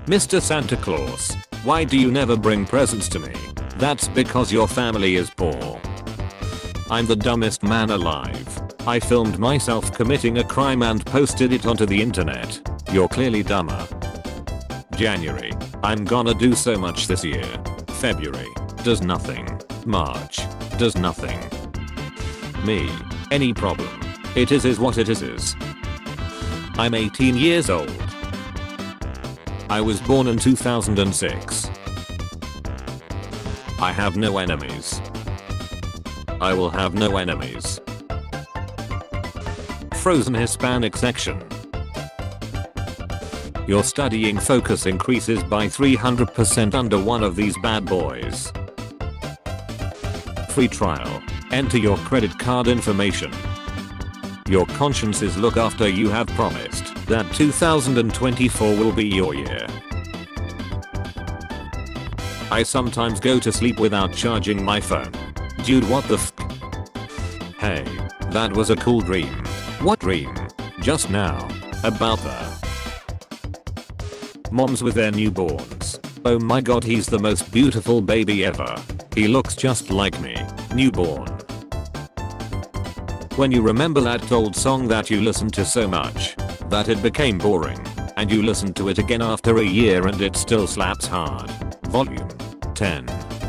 Mr. Santa Claus, why do you never bring presents to me? That's because your family is poor. I'm the dumbest man alive. I filmed myself committing a crime and posted it onto the internet. You're clearly dumber. January. I'm gonna do so much this year. February. Does nothing. March. Does nothing. Me. Any problem. It is what it is. I'm 18 years old. I was born in 2006. I have no enemies. I will have no enemies. Frozen Hispanic section. Your studying focus increases by 300% under one of these bad boys. Free trial. Enter your credit card information. Your consciences look after you have promised that 2024 will be your year. I sometimes go to sleep without charging my phone. Dude, what the f? Hey, that was a cool dream. What dream? Just now. About the moms with their newborns. Oh my god, he's the most beautiful baby ever. He looks just like me. Newborn. When you remember that old song that you listened to so much that it became boring, and you listen to it again after a year and it still slaps hard. Volume 10.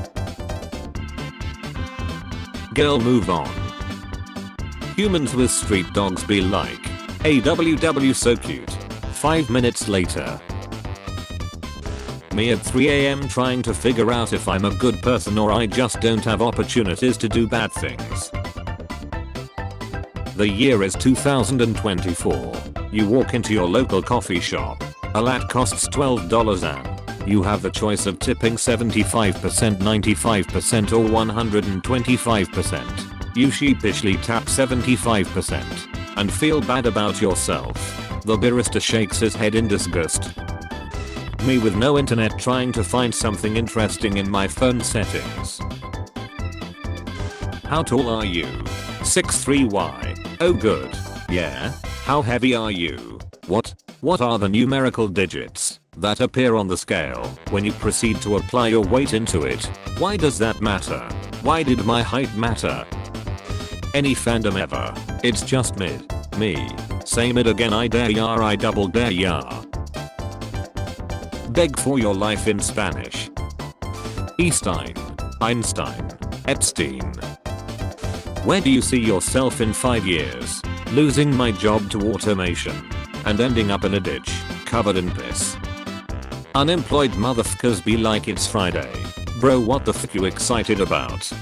Girl, move on. Humans with street dogs be like. AWW, so cute. 5 minutes later. Me at 3 AM trying to figure out if I'm a good person or I just don't have opportunities to do bad things. The year is 2024. You walk into your local coffee shop. A latte costs $12 and you have the choice of tipping 75%, 95% or 125%. You sheepishly tap 75% and feel bad about yourself. The barista shakes his head in disgust. Me with no internet trying to find something interesting in my phone settings. How tall are you? 6'3". Oh good. Yeah? How heavy are you? What are the numerical digits that appear on the scale when you proceed to apply your weight into it? Why does that matter? Why did my height matter? Any fandom ever? It's just mid. Me. Say mid again, I dare ya, I double dare ya. Beg for your life in Spanish. Einstein. Epstein. Where do you see yourself in 5 years? Losing my job to automation. And ending up in a ditch, covered in piss. Unemployed motherfuckers be like, it's Friday. Bro, what the f you excited about?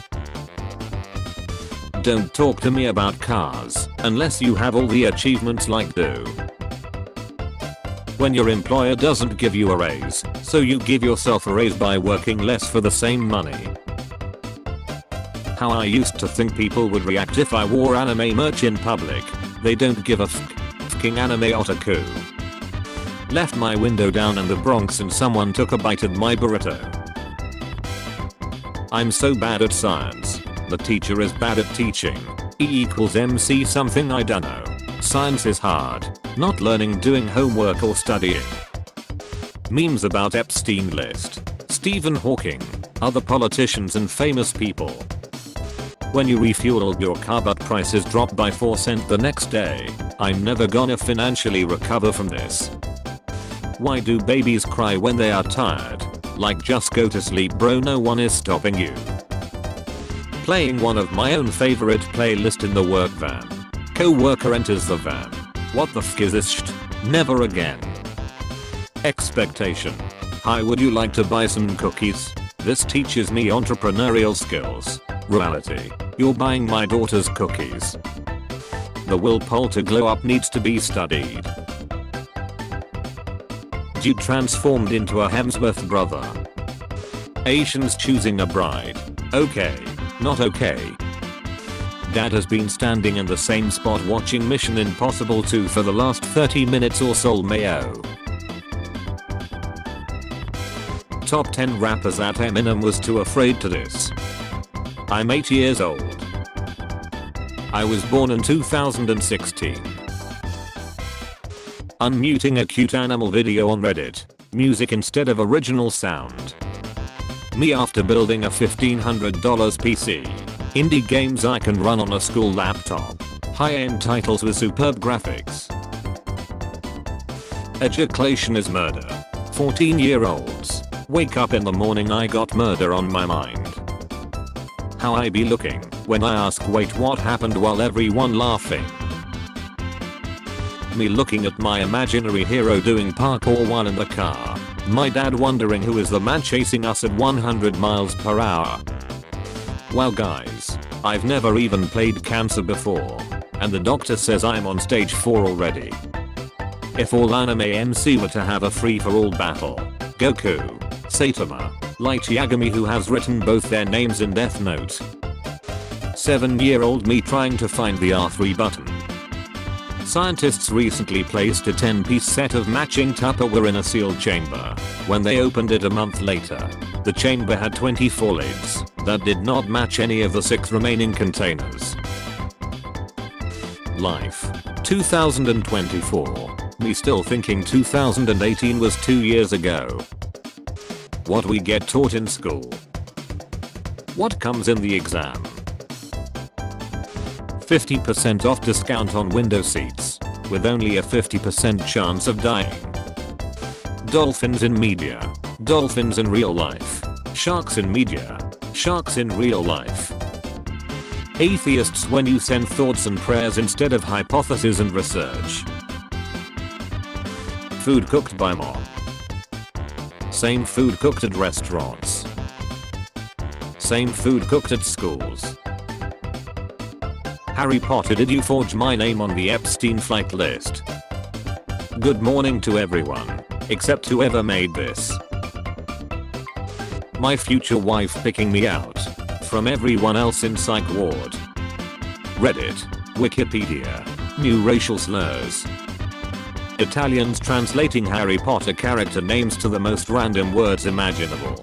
Don't talk to me about cars, unless you have all the achievements like do. When your employer doesn't give you a raise, so you give yourself a raise by working less for the same money. How I used to think people would react if I wore anime merch in public. They don't give a f***ing anime otaku. Left my window down in the Bronx and someone took a bite of my burrito. I'm so bad at science. The teacher is bad at teaching. E equals MC something, I dunno. Science is hard. Not learning, doing homework or studying. Memes about Epstein list. Stephen Hawking. Other politicians and famous people. When you refueled your car but prices dropped by 4 cents the next day. I'm never gonna financially recover from this. Why do babies cry when they are tired? Like, just go to sleep bro, no one is stopping you. Playing one of my own favorite playlist in the work van. Co-worker enters the van. What the f is this shit? Never again. Expectation. Hi, would you like to buy some cookies? This teaches me entrepreneurial skills. Reality. You're buying my daughter's cookies. The willpower to glow up needs to be studied. Dude transformed into a Hemsworth brother. Asians choosing a bride. Okay. Not okay. Dad has been standing in the same spot watching Mission Impossible 2 for the last 30 minutes or so. Mayo. Top 10 rappers that Eminem was too afraid to diss. I'm 8 years old. I was born in 2016. Unmuting a cute animal video on Reddit. music instead of original sound. Me after building a $1,500 PC. Indie games I can run on a school laptop. High-end titles with superb graphics. Education is murder. 14-year-olds. Wake up in the morning, I got murder on my mind. How I be looking when I ask wait what happened while everyone laughing. Me looking at my imaginary hero doing parkour while in the car. My dad wondering who is the man chasing us at 100 miles per hour. Wow guys, I've never even played Cancer before. And the doctor says I'm on stage 4 already. If all anime MC were to have a free-for-all battle, Goku, Saitama, Light Yagami, who has written both their names in Death Note. 7-year-old me trying to find the R3 button. Scientists recently placed a 10-piece set of matching Tupperware in a sealed chamber. When they opened it a month later, the chamber had 24 lids that did not match any of the 6 remaining containers. Life. 2024. Me still thinking 2018 was 2 years ago. What we get taught in school. What comes in the exam. 50% off discount on window seats, with only a 50% chance of dying. Dolphins in media. Dolphins in real life. Sharks in media. Sharks in real life. Atheists when you send thoughts and prayers instead of hypotheses and research. Food cooked by mom. Same food cooked at restaurants. Same food cooked at schools. Harry Potter, did you forge my name on the Epstein flight list? Good morning to everyone, except whoever made this. My future wife picking me out from everyone else in psych ward. Reddit, Wikipedia, new racial slurs. Italians translating Harry Potter character names to the most random words imaginable.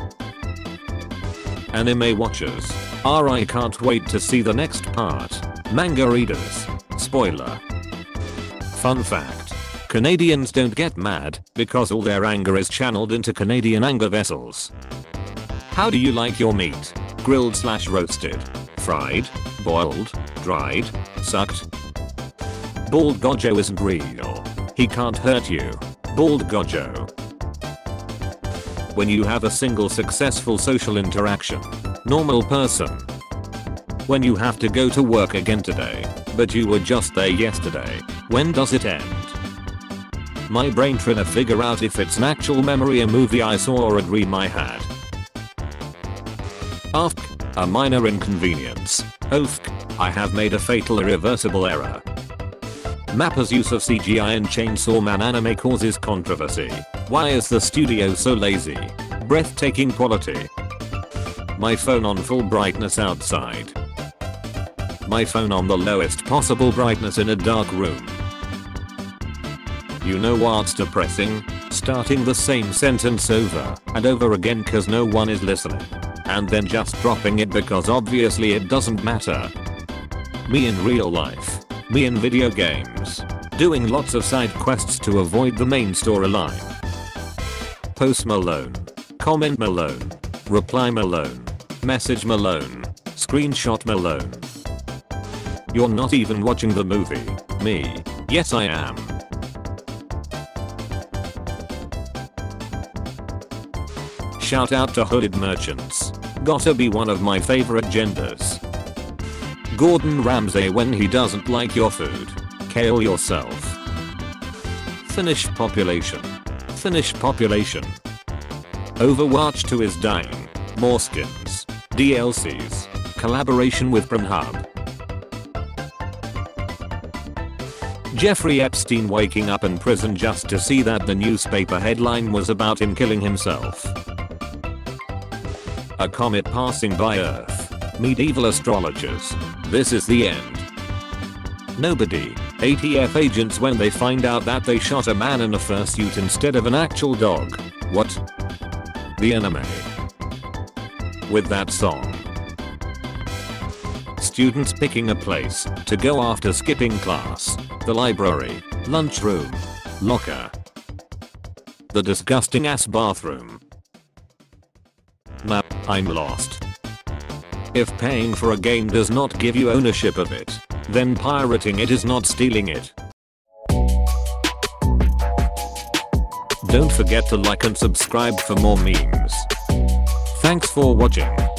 Anime watchers. I can't wait to see the next part. Manga readers. Spoiler. Fun fact. Canadians don't get mad because all their anger is channeled into Canadian anger vessels. How do you like your meat? Grilled / roasted? Fried? Boiled? Dried? Sucked? Bald Gojo isn't real. He can't hurt you. Bald Gojo. When you have a single successful social interaction. Normal person. When you have to go to work again today, but you were just there yesterday. When does it end? My brain trying to figure out if it's an actual memory, a movie I saw, or a dream I had. Afk, a minor inconvenience. Ofk, I have made a fatal irreversible error. Mappa's use of CGI in Chainsaw Man anime causes controversy. Why is the studio so lazy? Breathtaking quality. My phone on full brightness outside. My phone on the lowest possible brightness in a dark room. You know what's depressing? Starting the same sentence over and over again cause no one is listening. And then just dropping it because obviously it doesn't matter. Me in real life. Me in video games. Doing lots of side quests to avoid the main storyline. Post Malone. Comment Malone. Reply Malone. Message Malone. Screenshot Malone. You're not even watching the movie. Me. Yes I am. Shout out to hooded merchants. Gotta be one of my favorite genders. Gordon Ramsay when he doesn't like your food. Kale yourself. Finnish population. Finnish population. Overwatch 2 is dying. More skins. DLCs. Collaboration with Pornhub. Jeffrey Epstein waking up in prison just to see that the newspaper headline was about him killing himself. A comet passing by Earth. Medieval astrologers. This is the end. Nobody. ATF agents when they find out that they shot a man in a fursuit instead of an actual dog. What? The anime. With that song. Students picking a place to go after skipping class. The library. Lunchroom. Locker. The disgusting ass bathroom. Nah, I'm lost. If paying for a game does not give you ownership of it, then pirating it is not stealing it. Don't forget to like and subscribe for more memes. Thanks for watching.